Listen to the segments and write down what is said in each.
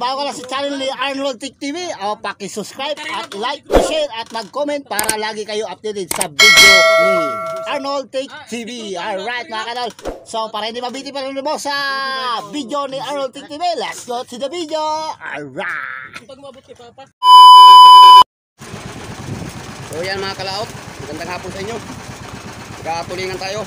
bago ka lang sa channel ni Arnold Tech TV, paki-subscribe at like, share at mag-comment para lagi kayo updated sa video ni Arnold Tech TV. Alright mga kanal. So para hindi mabiti pa rin mo sa video ni Arnold Tech TV, let's go to the video. Alright. So yan mga kalaot, magandang hapon sa inyo. Magkatulingan tayo.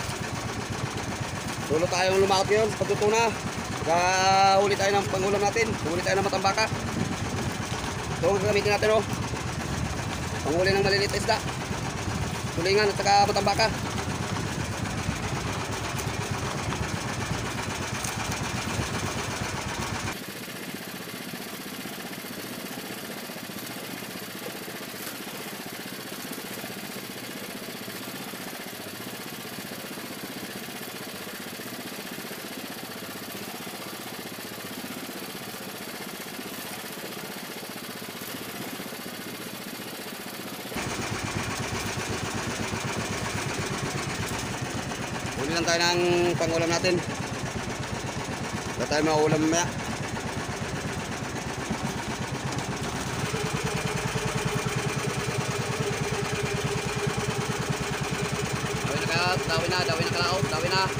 Dulo tayong lumaot ngayon sa pagtutuna. Huli tayo ng pangulam natin. Huli tayo ng matambaka. So gagamitin natin panghuli ng maliliit na isda, tulingan at saka matambaka. Huli lang tayo ng pangulam natin. Wala tayo mauulam mamaya. Dawi na kalaot, dawi na.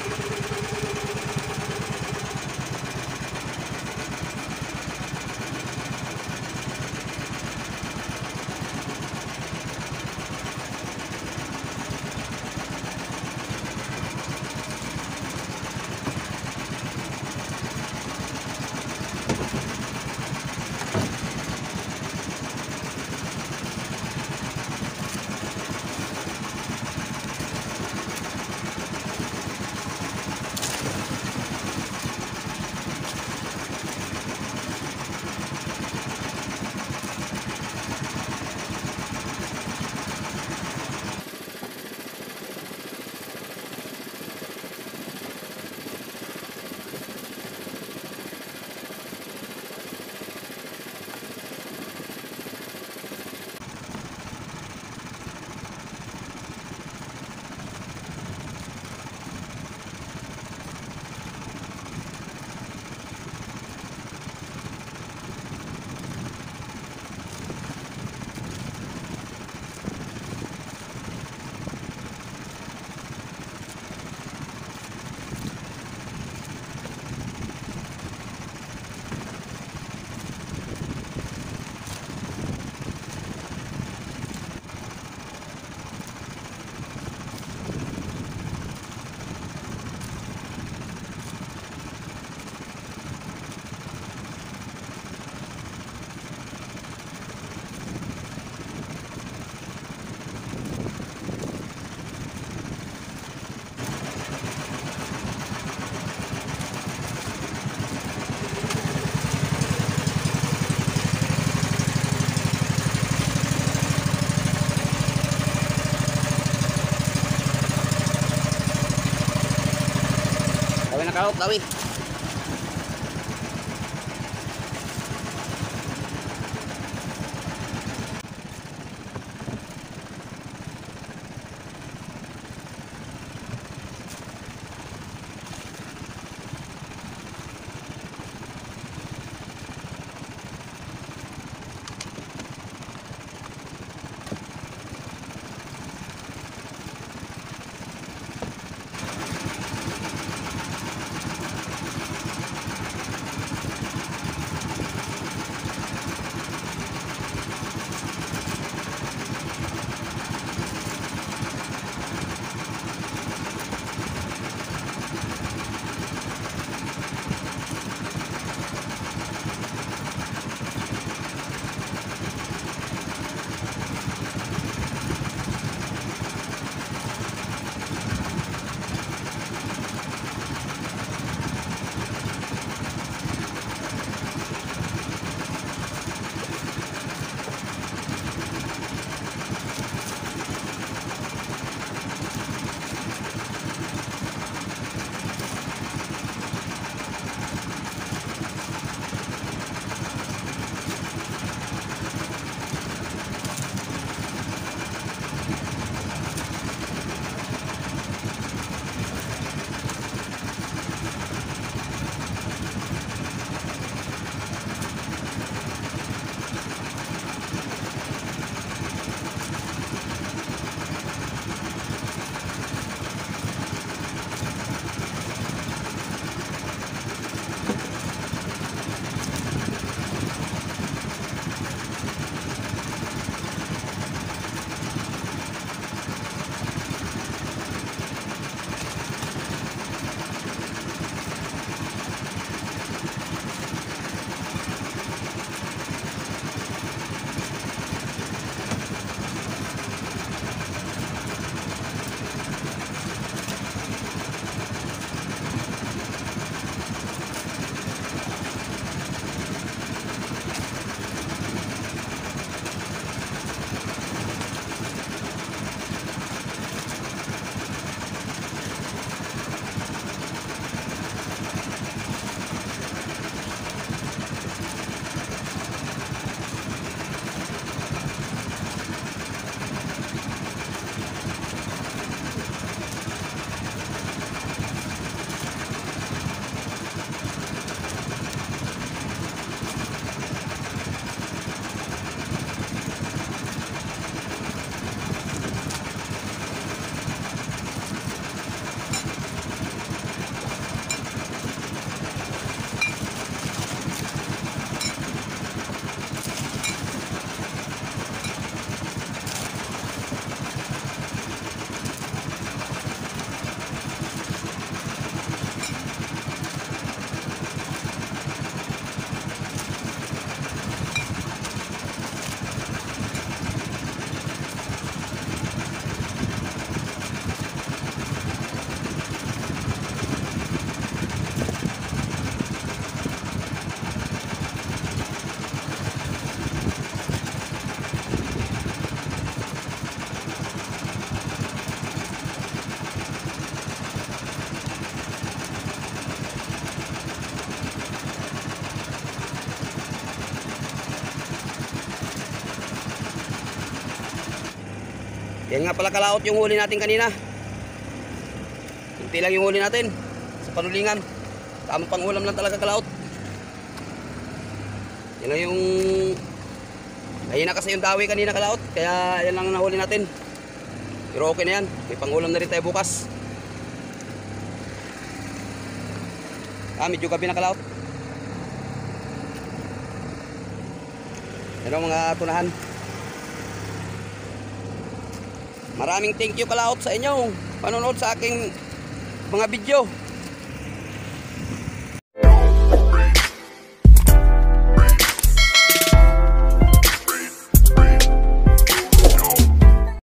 Dawi na kalaot, dawi. Yan nga pala kalaot yung huli natin kanina. Kunti lang yung huli natin sa panulingan. Tamang pangulam lang talaga kalaot. Yan lang yung mahina kasi yung dawi kanina kalaot. Kaya yan lang nahuli natin. Pero okay na yan. May pangulam na rin tayo bukas. Medyo gabi na kalaot. Yan ang mga tunahan. Maraming thank you kalaot sa inyo panonood sa aking mga video.